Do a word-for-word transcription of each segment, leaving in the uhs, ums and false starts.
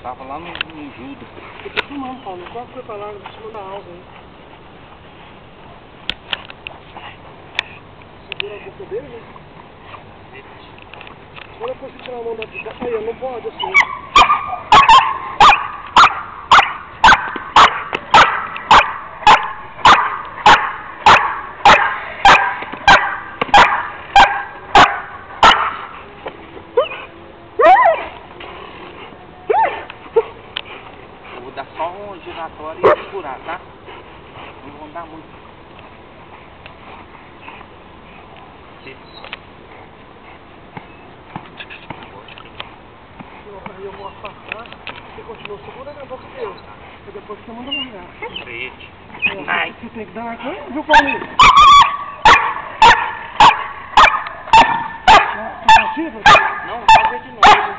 Tava lá no, no Judo. Eu tô filmando, Paulo. Qual foi pra lá em cima da alva, hein? Segura a boca dele, né? Olha pra você tirar a mão da... Aí, não pode assim. Vou dar só um giratório e segurar, tá? Não vou dar muito. Aí eu vou afastar. Você continua segurando a boca dele. E depois você manda largar. Frente. Aí, você tem que dar aqui, viu, Paulinho? Tentativa? Não, vou fazer de novo.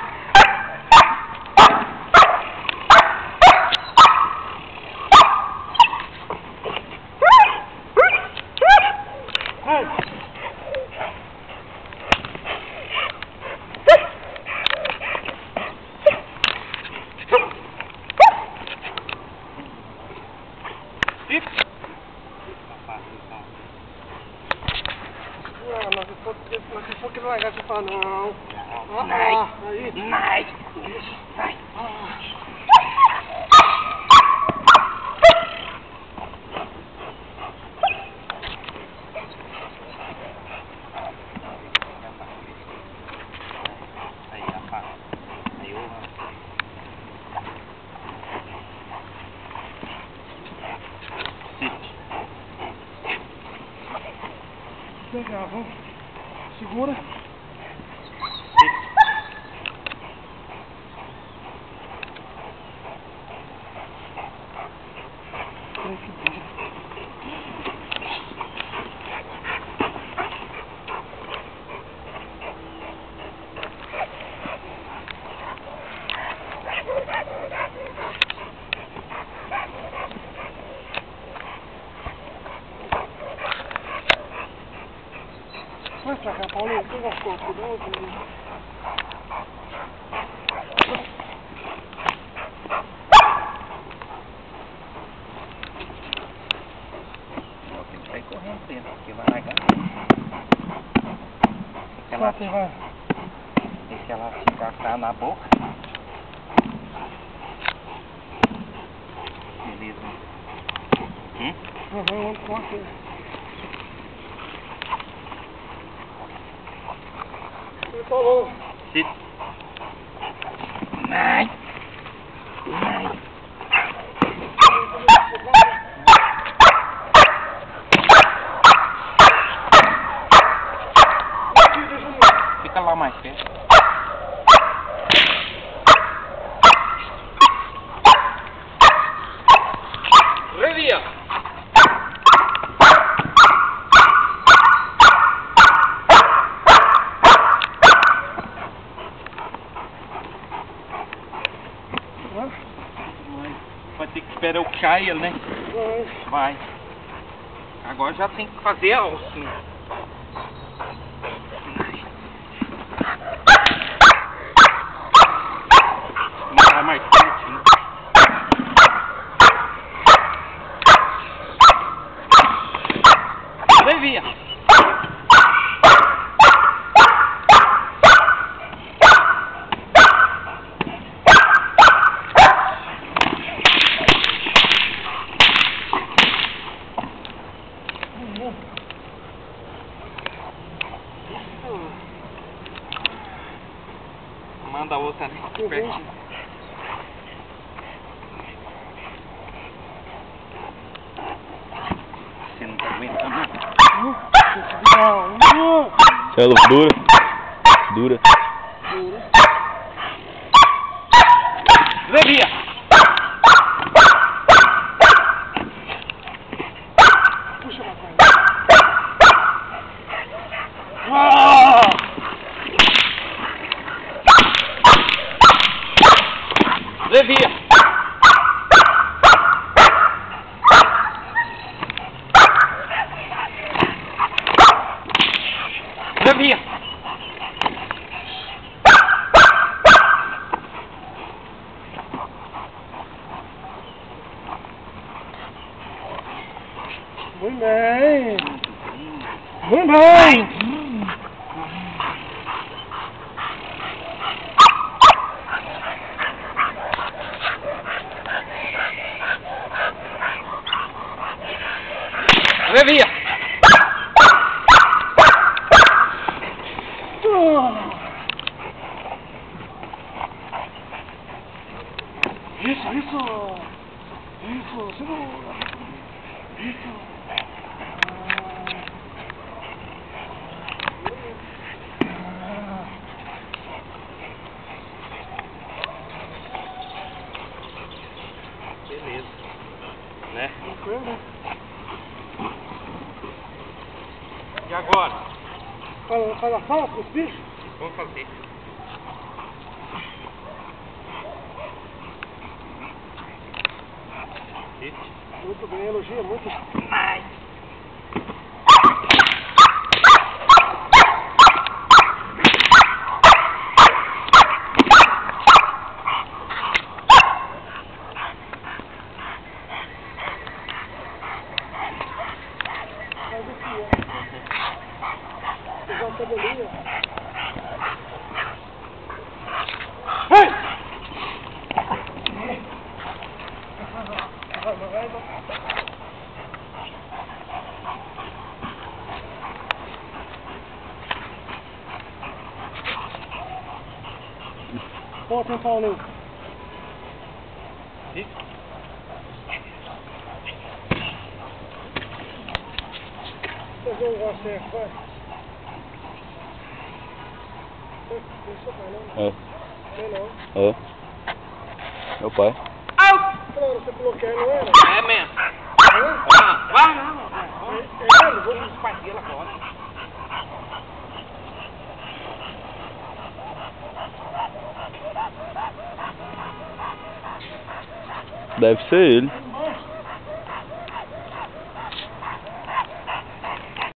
Não, mas se for que não largar, você fala, não. Não, Ah, vai. ah, aí. Vai. Vai. Ah. Aí, rapaz. Aí eu... Legal, vamos. Segura. Ai, que bicho. Vai pra cá, Paulinho, tu vai ficar cuidado. Tem que sair correndo dentro, porque vai largar. Se ela, Vai, vai. e se ela ficar tá na boca. Beleza. Hum? Uhum, vamos com aqui. Ele falou. Se... Vai. Vai. Fica lá mais perto. Revia. Vai ter que esperar eu cair, né? Vai. Vai. Agora já tem que fazer a alcinha. Vai mais pertinho. Levia. Manda a outra ali, pertinho. Você não tá aguentando. Celo dura. Dura. Levia. Puxa pra cá. Ah! Levia. Levia. Devia! Isso, isso! Isso, segura! Isso! Beleza. Né? Tranquilo, né? E agora? Faz, faz a sala pros bichos? Vamos fazer. Muito bem, elogia muito. Ai. Faz aqui, ó. Pegar a tabelinha. Ei! Vai, vai, vai, vai. Pô, tem Paulinho. Fazer um negócio certo, vai. Deixa eu pai, não? É. Não, não. É. Meu pai. Claro, você falou que é, não era? É mesmo. Hã? Ah, vai, não. É, é ele? Vamos os pais dele agora. Deve ser ele.